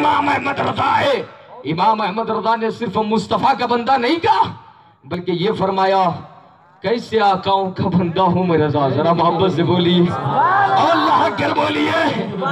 امام احمد رضا ہے۔ امام احمد رضا نے صرف مصطفیٰ کا بندہ نہیں کہا بلکہ یہ فرمایا کیسے آقاؤں کا بندہ ہوں میں رضا، ذرا محبت سے بولیے اللہ اکبر بولیے،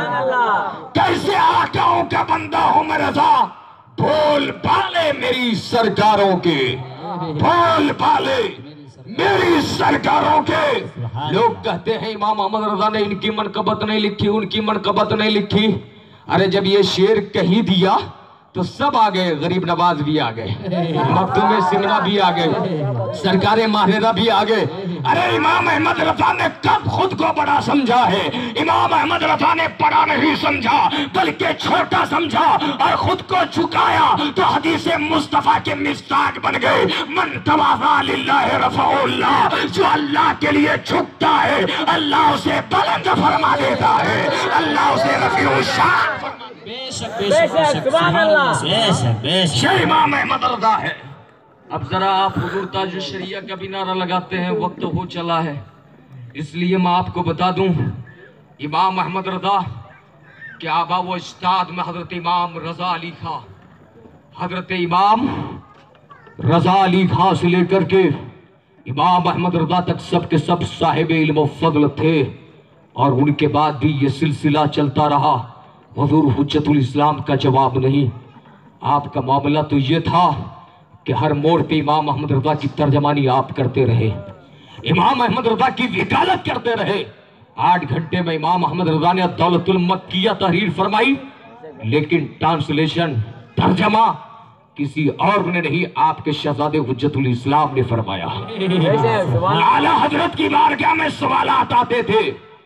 کیسے آقاؤں کا بندہ ہوں میں رضا، بھول بھالے میری سرکاروں کے، بھول بھالے میری سرکاروں کے۔ لوگ کہتے ہیں امام احمد رضا نے ان کی منقبت نہیں لکھی، ان کی منقبت نہیں لکھی۔ ارے جب یہ شعر کہی دیا تو سب آگئے، غریب نواز بھی آگئے، مختوم سمنہ بھی آگئے، سرکار ماہرہ بھی آگئے۔ ارے امام احمد رضا نے کب خود کو بڑا سمجھا ہے؟ امام احمد رضا نے بڑا نہیں سمجھا بلکہ چھوٹا سمجھا اور خود کو جھکایا تو حدیث مصطفیٰ کے مصداق بن گئے۔ من تواضع للہ رفع اللہ، جو اللہ کے لیے جھکتا ہے اللہ اسے بلند فرما دیتا ہے، اللہ اسے رفیع الشان فرما دیتا ہے۔ بے شک سبحان اللہ، یہ امام احمد رضا ہے۔ اب ذرا آپ حضور تاج الشریعہ کا بھی نعرہ لگاتے ہیں، وقت ہو چلا ہے اس لیے میں آپ کو بتا دوں امام احمد رضا کے آبا و اجداد میں حضرت امام رضا علی خاں، حضرت امام رضا علی خاں سے لے کر کے امام احمد رضا تک سب کے سب صاحب علم و فضل تھے، اور ان کے بعد بھی یہ سلسلہ چلتا رہا۔ حضور حجت الاسلام کا جواب نہیں، آپ کا معاملہ تو یہ تھا کہ ہر موڑ پہ امام احمد رضا کی ترجمانی آپ کرتے رہے، امام احمد رضا کی وکالت کرتے رہے۔ 8 گھنٹے میں امام احمد رضا نے دولت المکیہ تحریر فرمائی، لیکن ٹرانسلیشن ترجمہ کسی اور نے نہیں، آپ کے شہزادے حجت الاسلام نے فرمایا۔ اعلیٰ حضرت کی بارگاہ میں سوالات آتے تھے،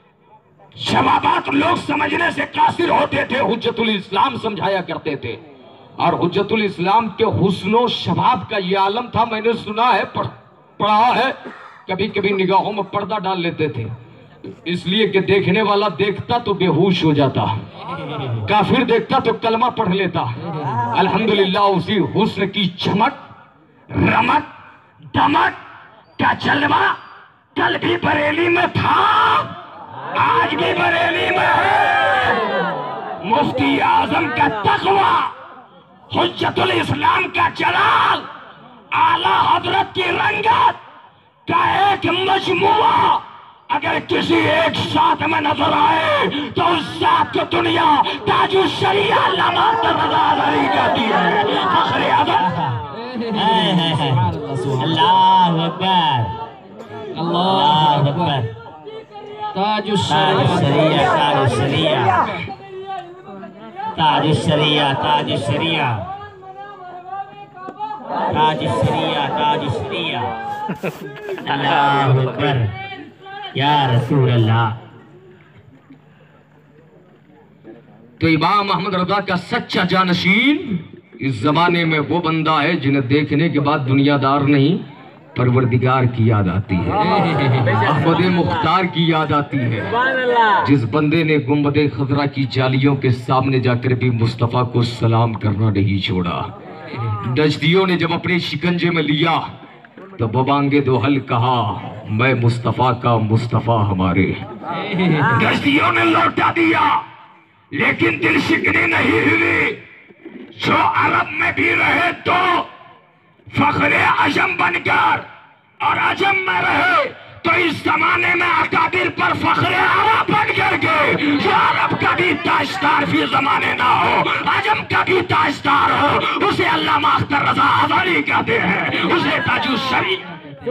جوابات لوگ سمجھنے سے قاصر ہوتے تھے، حجت الاسلام سمجھایا کرتے تھے، اور حجت الاسلام کے حسن و شباب کا یہ عالم تھا۔ میں نے سنا ہے، پڑھا ہے، کبھی کبھی نگاہوں میں پردہ ڈال لیتے تھے، اس لیے کہ دیکھنے والا دیکھتا تو بے ہوش ہو جاتا، کافر دیکھتا تو کلمہ پڑھ لیتا۔ الحمدللہ اسی حسن کی چمک، رمک، دمک کا جلوہ کل بھی بریلی میں تھا، آج بھی بریلی میں ہے۔ مفتی اعظم کا تقوی، حجت الاسلام کا جلال، اعلیٰ حضرت کی رنگت کا ایک مجموعہ اگر کسی ایک ساتھ میں نظر آئے تو اس ذات کو دنیا تاج الشریعہ علامہ رضا علی کہتی ہے۔ فخر اعظم، اللہ اکبر، اللہ اکبر، تاج الشریعہ، تاج الشریعہ، تاج الشریعہ، تاج الشریعہ، تاج الشریعہ، تاج الشریعہ، اللہ اکبر یا رسول اللہ۔ تو امام احمد رضا کا سچا جانشین اس زمانے میں وہ بندہ ہے جنہیں دیکھنے کے بعد دنیا دار نہیں پروردگار کی یاد آتی ہے، احمد مختار کی یاد آتی ہے، جس بندے نے گنبد خضرا کی جالیوں کے سامنے جا کر بھی مصطفیٰ کو سلام کرنا نہیں چھوڑا۔ نجدیوں نے جب اپنے شکنجے میں لیا تو ببانگے دوحل کہا میں مصطفیٰ کا، مصطفیٰ ہمارے۔ نجدیوں نے لوٹا دیا لیکن دل شکنی نہیں ہوئی، جو عرب میں بھی رہے تو فخر عجم بن کر اور عجم میں رہے تو اس زمانے میں اکابر پر فخر عرب بن کر کے، جو عرب کا بھی تاجدار فی زمانے نہ ہو، عجم کا بھی تاجدار ہو، اسے علامہ اختر رضا علی کہتے ہیں، اسے تاج الشریعہ۔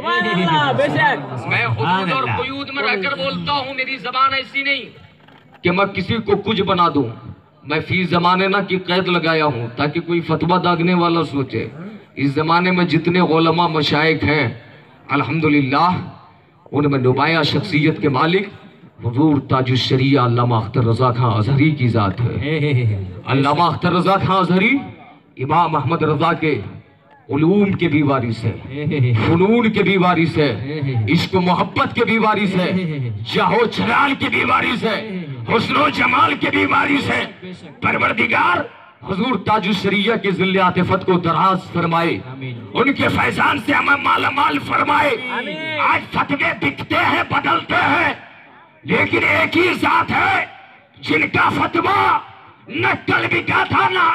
میں حدود اور قیود میں رہ کر بولتا ہوں، میری زبان ایسی نہیں کہ میں کسی کو کچھ بنا دوں، میں فی زمانے نہ کی قید لگایا ہوں تاکہ کوئی فتویٰ داغنے والا سوچے۔ اس زمانے میں جتنے علماء مشائخ ہیں الحمدللہ ان میں نمایاں شخصیت کے مالک حضور تاج الشریعہ علامہ اختر رضا خاں ازہری کی ذات ہے۔ علامہ اختر رضا خاں ازہری امام احمد رضا کے علوم کے بھی وارث ہے، فنون کے بھی وارث ہے، عشق و محبت کے بھی وارث ہے، جاہ و جلال کے بھی وارث ہے، حسن و جمال کے بھی وارث ہے۔ پروردگار حضور تاج الشریعہ کے ذل عاطفت کو دراز فرمائے، ان کے فیضان سے ہمیں مالا مال فرمائے۔ آج فتوے بکتے ہیں، بدلتے ہیں، لیکن ایک ہی ذات ہے جن کا فتویٰ نہ کل بکا تھا نہ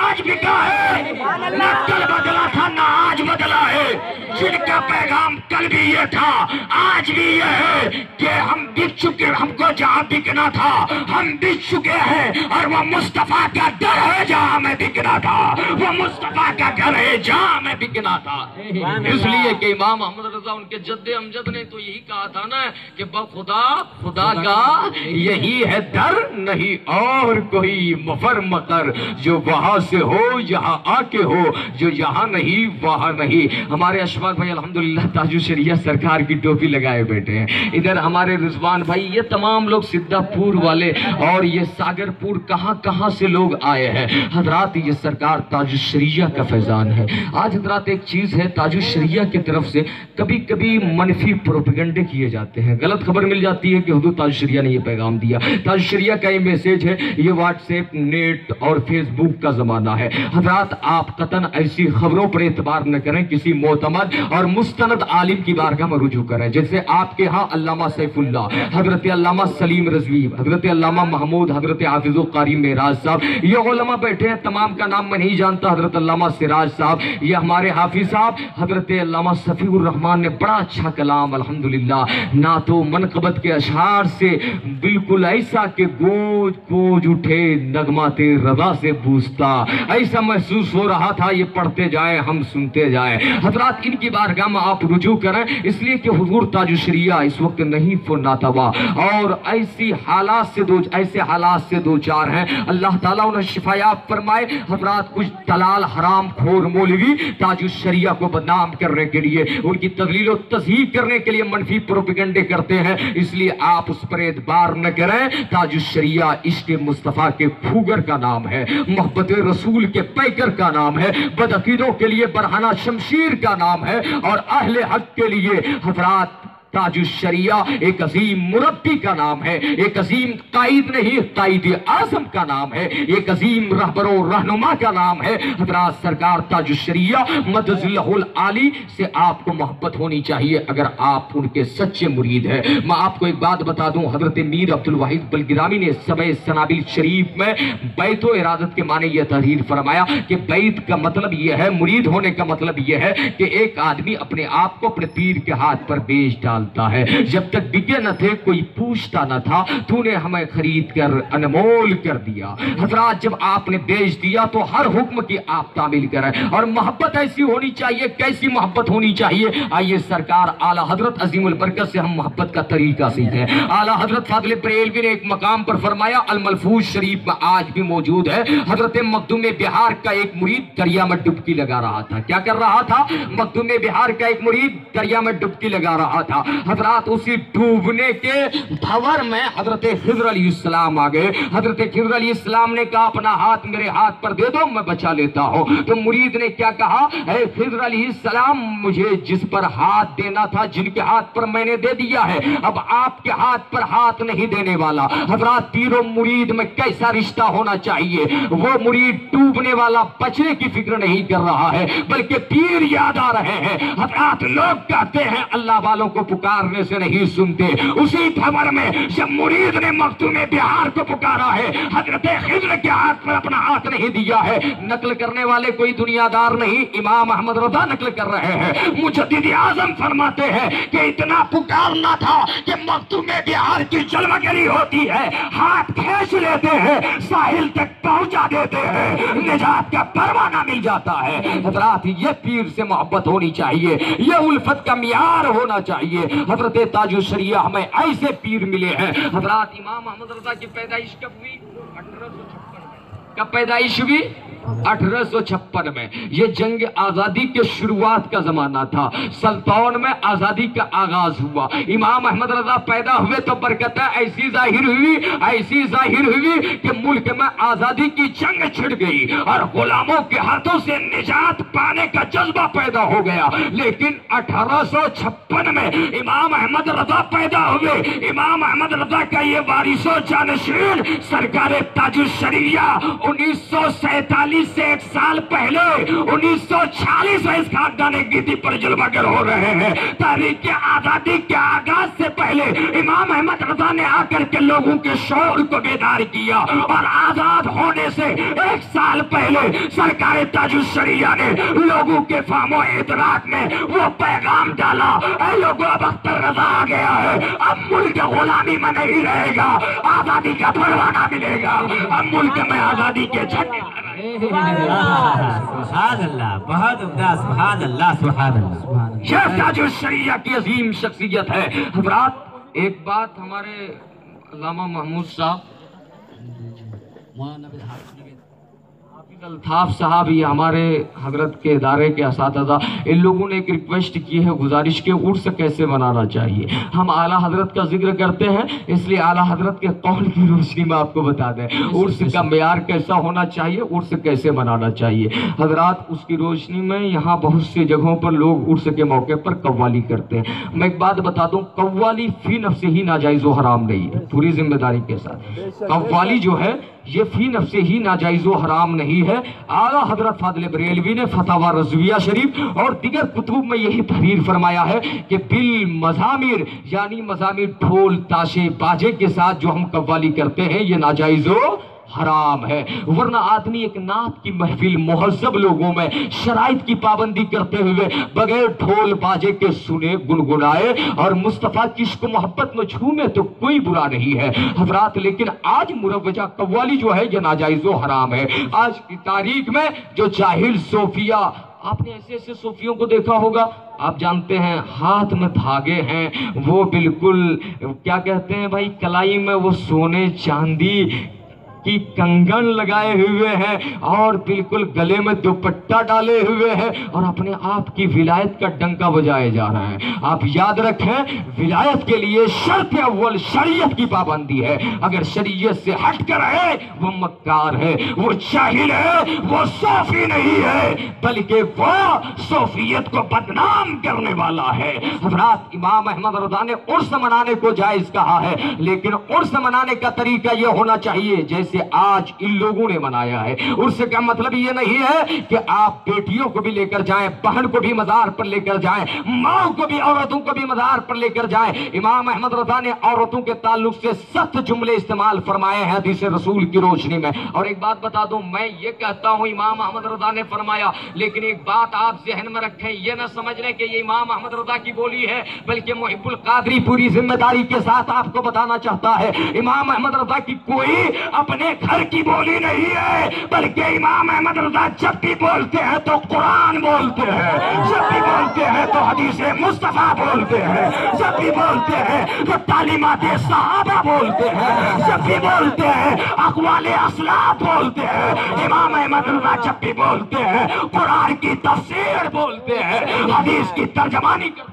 بھی یہ تھا، آج بھی یہ ہے کہ ہم بک چکے، ہم کو جہاں بکنا تھا ہم بک چکے ہیں، اور وہ مصطفیٰ کا در ہے جہاں ہمیں بکنا تھا، وہ مصطفیٰ کا گھر ہے جہاں ہمیں بکنا تھا۔ اس لیے کہ امام احمد رضا ان کے جد امجد نے تو یہی کہا تھا نا کہ خدا خدا کا یہی ہے در، نہیں اور کوئی مفر مقر، جو وہاں سے ہو یہاں آ کے ہو، جو یہاں نہیں وہاں نہیں۔ ہمارے اشفاق بھائی الحمدللہ تاج الشریعہ سرکار کی ٹوپی لگائے بیٹھے ہیں، ادھر ہمارے رضوان بھائی، یہ تمام لوگ سدھا پور والے اور یہ ساگر پور کہاں کہاں سے لوگ آئے ہیں حضرات، یہ سرکار تاج الشریعہ کا فیضان ہے۔ آج حضرات ایک چیز ہے، تاج الشریعہ کی طرف سے کبھی کبھی منفی پروپیگنڈے کیے جاتے ہیں، غلط خبر مل جاتی ہے کہ حضور تاج الشریعہ نے یہ پیغام دیا۔ تاج الشریعہ کا یہ میسیج ہے، یہ واٹس ایپ، نیٹ اور فیس بک کا زمانہ ہے حضرات، آپ قطعاً ایسی خبروں پر اعتبار نہ کریں، کسی معتمد اور مستند عالم کی بارگاہ میں رجوع کریں، جیسے آپ کے ہاں علامہ سیف اللہ، حضرت علامہ سلیم رضوی، حضرت علامہ محمود، حضرت حافظ القاری معراج صاحب، یہ علماء بیٹھے ہیں، تمام کا نام میں نہیں جانتا، حضرت علامہ سراج صاحب، یہ ہمارے حافظ صاحب، حضرت علامہ صفی الرحمن نے بڑا اچھا کلام الحمدللہ نعت و منقبت کے اشعار سے بالکل ایسا کہ گوج گوج اٹھے نغمات رضا سے بوستا، ایسا محسوس ہو رہا تھا یہ پڑھتے جائیں ہم سنتے جائیں۔ حضرات ان کی بارگاہ میں آپ رجوع کریں، اس لیے کہ حضور تاج الشریعہ اس وقت نہیں فناتوا اور ایسے حالات سے دو چار ہیں، اللہ تعالیٰ انہیں شفا یاب فرمائے۔ حضرات کچھ دلال حرام خور مولوی تاج الشریعہ کو بدنام کرنے کے لیے، ان کی تضلیل و تضحیح کرنے کے لیے منفی پروپیگنڈے کرتے ہیں، اس لیے آپ اس پر اعتبار نہ کریں۔ تاج الشریعہ عشق مصطفیٰ کے پھوگر کا نام ہے، محبت رسول کے پیکر کا نام ہے، بدعقیدوں کے لیے برہنہ شمشیر کا نام ہے، اور اہل حق کے لیے حضرات تاج الشریعہ ایک عظیم مربی کا نام ہے، ایک عظیم قائد نہیں قائد اعظم کا نام ہے، ایک عظیم رہبر و رہنما کا نام ہے۔ حضرات سرکار تاج الشریعہ مدد اللہ العالی سے آپ کو محبت ہونی چاہیے اگر آپ ان کے سچے مرید ہیں۔ میں آپ کو ایک بات بتا دوں، حضرت میر عبد الواحد بلگرامی نے سبع سنابل شریف میں بیت و ارادت کے معنی یہ تحریر فرمایا کہ بیت کا مطلب یہ ہے، مرید ہونے کا مطلب یہ ہے کہ ایک آدمی اپنے آپ کو اپنے پیر کے ہاتھ پر بیچ ڈالتا ہے، جب تک بکے نہ تھے کوئی پوچھتا نہ تھا، تو نے ہمیں خرید کر انمول کر دیا۔ حضرات جب آپ نے بیچ دیا تو ہر حکم کی آپ تعمیل کریں، اور محبت ایسی ہونی چاہیے، کیسی محبت ہونی چاہیے؟ آئیے سرکار اعلیٰ حضرت عظیم البرکت سے ہم محبت کا طریقہ سیکھیں۔ اعلیٰ حضرت فاضل بریلوی نے ایک مقام پر فرمایا، الملفوظ شریف میں آج بھی موجود ہے، حضرت مخدوم بہار کا ایک مرید دریا میں ڈبکی لگا رہا تھا۔ کیا کر رہا تھا؟ مخدوم بہار کا ایک مرید دریا میں ڈبکی لگا رہا تھا۔ حضرات اسی ڈوبنے کے بھور میں حضرت خضر علیہ السلام آ گئے۔ حضرت خضر علیہ السلام نے کہا اپنا ہاتھ میرے ہاتھ پر دے دو، میں بچا لیتا ہوں۔ تو مرید نے کیا کہا؟ اے خضر علیہ السلام، مجھے جس پر ہاتھ دینا تھا، جن کے ہاتھ پر میں نے دے دیا ہے، اب آپ کے ہاتھ پر ہاتھ نہیں دینے والا۔ حضرات پیر و مرید میں کیسا رشتہ ہونا چاہیے؟ وہ مرید ڈوبنے والا بچنے کی فکر نہیں کر رہا ہے، بلکہ پیر یاد آ رہے ہیں۔ حضرات لوگ کہتے ہیں اللہ والوں کو پکارنے سے نہیں سنتے، اسی بھور میں جب مرید نے مخدوم بہار کو پکارا ہے، حضرت خضر کے ہاتھ پر اپنا ہاتھ نہیں دیا ہے۔ نقل کرنے والے کوئی دنیا دار نہیں، امام احمد رضا نقل کر رہے ہیں۔ مجدد اعظم فرماتے ہیں کہ اتنا پکارنا تھا کہ مخدوم بہار کی جلوہ گری ہوتی ہے، ہاتھ کھینچ لیتے ہیں، ساحل تک پہنچا دیتے ہیں، نجات کا پروانہ مل جاتا ہے۔ حضرات یہ پیر سے محبت ہونی چاہیے، یہ الفت کا معیار ہونا چاہیے۔ حضرت تاج الشریعہ ہمیں ایسے پیر ملے ہیں۔ حضرات امام احمد رضا کی پیدائش کب ہوئی؟ 1856 میں۔ کب پیدائش ہوئی؟ 1856 میں۔ یہ جنگ آزادی کے شروعات کا زمانہ تھا، سلطان میں آزادی کا آغاز ہوا۔ امام احمد رضا پیدا ہوئے تو برکتیں ایسی ظاہر ہوئی کہ ملک میں آزادی کی جنگ چھڑ گئی اور غلاموں کے ہاتھوں سے نجات پانے کا جذبہ پیدا ہو گیا۔ لیکن 1856 میں امام احمد رضا پیدا ہوئے۔ امام احمد رضا کا یہ وارث و جانشین سرکار تاج الشریعہ 1947 سے 1 साल पहले 1946 में इस खानदान गीती पर जलवागर हो रहे हैं। तारीख की आजादी के आगाज से पहले इमाम अहमद रजा ने आकर के लोगों के शौर को बेदार किया और आजाद होने से 1 साल पहले सरकार ताजुल शरिया ने लोगों के फाहमो इतराक में वो पैगाम डाला, ऐ लोगों अब अख्तर रजा आ गया है, अब मुल्क गुलामी में नहीं रहेगा, आजादी का परवाना मिलेगा, अब मुल्क में आजादी के झंडे। सुभान अल्लाह, बहुत उम्दा, सुभान अल्लाह, सुभान अल्लाह। यह ताजुल शरिया की अजीम शख्सियत है। हज़रात, एक बात हमारे अल्लामा महमूद साहब, हाफिज अल्ताफ साहब, ये हमारे हजरत के इदारे के असातिज़ा, इन लोगों ने एक रिक्वेस्ट की है, गुजारिश की, उर्स कैसे मनाना चाहिए। हम आला हजरत का जिक्र करते हैं, इसलिए आला हजरत के कौल की रोशनी में आपको बता दें उर्स का मेयार कैसा होना चाहिए, उर्स कैसे मनाना चाहिए। हजरात, उसकी रोशनी में यहाँ बहुत सी जगहों पर लोग उर्स के मौके पर कव्वाली करते हैं। मैं एक बात बता दूं, कव्वाली फी नफ्से ही नाजायज़ व हराम नहीं है, पूरी जिम्मेदारी के साथ। कव्वाली जो है ये फी नफ्से ही नाजायज़ व हराम नहीं है। आला हजरत फादिल बरेलवी ने फतवा रज़विया शरीफ और दीगर कुतुब में यही तहरीर फरमाया है कि बिल मज़ामिर, यानी मज़ामिर ढोल ताशे बाजे के साथ जो हम कव्वाली करते हैं ये नाजायज़ व हराम है। वरना आदमी एक नात की महफिल मुहज़्ज़ब लोगों में शराइत की पाबंदी करते हुए बगैर ढोल बाजे के सुने, गुनगुनाए और मुस्तफ़ा की इश्क मोहब्बत में झूमे तो कोई बुरा नहीं है हजरात। लेकिन आज मुरव्वजा कव्वाली जो है ये नाजायज़ व हराम है। आज की तारीख में जो जाहिल सूफिया, आपने ऐसे ऐसे सूफियों को देखा होगा, आप जानते हैं हाथ में धागे हैं, वो बिल्कुल क्या कहते हैं भाई, कलाई में वो सोने चांदी की कंगन लगाए हुए हैं और बिल्कुल गले में दुपट्टा डाले हुए हैं और अपने आप की विलायत का डंका बजाए जा रहे हैं। आप याद रखें, विलायत के लिए शर्त अव्वल शरीयत की पाबंदी है। अगर शरीयत से हट कर है वो मक्कार है, वो जाहिल है, वो सूफी नहीं है, बल्कि वो सूफियत को बदनाम करने वाला है। हज़रात, इमाम अहमद रज़ा ने उर्स मनाने को जायज कहा है, लेकिन उर्स मनाने का तरीका ये होना चाहिए जैसे आज इन लोगों ने मनाया है। उससे क्या मतलब ये नहीं है कि आप बेटियों को भी लेकर जाएं, बहन को भी मज़ार पर लेकर जाएं, माँ को भी, औरतों को भी मज़ार पर लेकर जाएं। इमाम अहमद रज़ा ने औरतों के ताल्लुक से सख्त जुमले इस्तेमाल फरमाए हैं हदीस रसूल की रोशनी में। और एक बात बता दूं, मैं ये कहता हूं इमाम अहमद रज़ा ने फरमाया, लेकिन एक बात आप ज़हन में रखें, ये ना समझ लें कि ये इमाम अहमद रज़ा की बोली है, बल्कि मुहिब्बुल कादरी पूरी जिम्मेदारी के साथ आपको बताना चाहता है, इमाम अहमद रज़ा की कोई अपने घर की बोली नहीं है, बल्कि इमाम अहमद रज़ा जब भी बोलते हैं तो कुरान बोलते हैं, जब भी बोलते हैं तो हदीस मुस्तफा बोलते हैं, जब भी बोलते हैं तो तालीमात सहाबा बोलते हैं, जब भी बोलते हैं अक़वाले असलाफ बोलते हैं। इमाम अहमद रज़ा जब भी बोलते हैं कुरान की तफसीर बोलते हैं, हदीस की तर्जमानी करते हैं।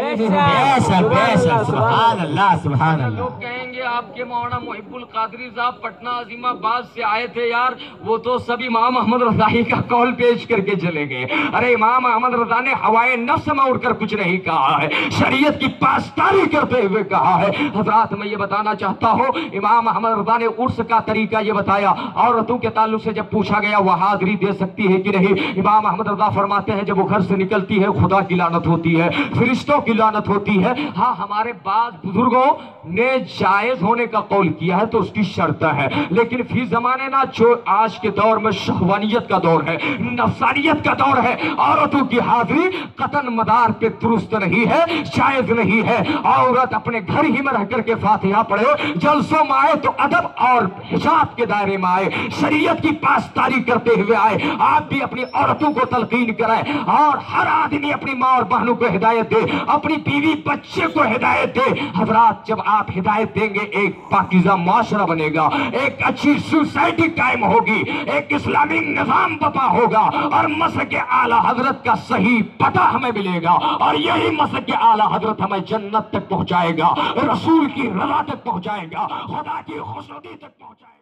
सुभान अल्लाह, सुभान अल्लाह। लोग कहेंगे आपके मौलाना मुहिब्बुल कादरी साहब पटना अजीमाबाद से आए थे यार, वो तो सब इमाम अहमद रज़ा ही का कौल पेश करके चले गए। अरे इमाम अहमद रज़ा ने हवाए नफ्स में उड़कर कुछ नहीं कहा है, शरीयत की पासदारी करते हुए कहा है। हजरात, मैं ये बताना चाहता हूँ, इमाम अहमद रज़ा ने उर्स का तरीका ये बताया। औरतों के ताल्लुक से जब पूछा गया वह हाजिरी दे सकती है कि नहीं, इमाम अहमद रज़ा फरमाते हैं जब वो घर से निकलती है खुदा की लानत होती है, फरिश्तों की लानत होती है। हाँ, हमारे बाद बुजुर्गों ने जायज होने का कौल किया है तो उसकी शर्त है, लेकिन फी जमाने ना जो आज के दौर में शहवानियत का दौर है, नफसानियत का दौर है, औरतों की हाजिरी कतन मदार पे दुरुस्त नहीं है, जायज नहीं है। औरत अपने घर ही में रह करके फातिहा पढ़े, जलसों में आए तो अदब और हिजाब के दायरे में आए, शरीयत की पासदारी करते हुए आए। आप भी अपनी औरतों को तलकीन कराएं और हर आदमी अपनी माँ और बहनों को हिदायत दे, अपनी बीवी बच्चे को हिदायत दे। हजरात, जब आप हिदायत देंगे एक पाकीज़ा माशरा बनेगा, एक अच्छी सोसाइटी कायम होगी, एक इस्लामी निजाम बपा होगा और मसलक आला हजरत का सही पता हमें मिलेगा और यही मसलक आला हजरत हमें जन्नत तक पहुंचाएगा, रसूल की रज़ा तक पहुंचाएगा, खुदा की खुशनुदी तक पहुंचाएगा।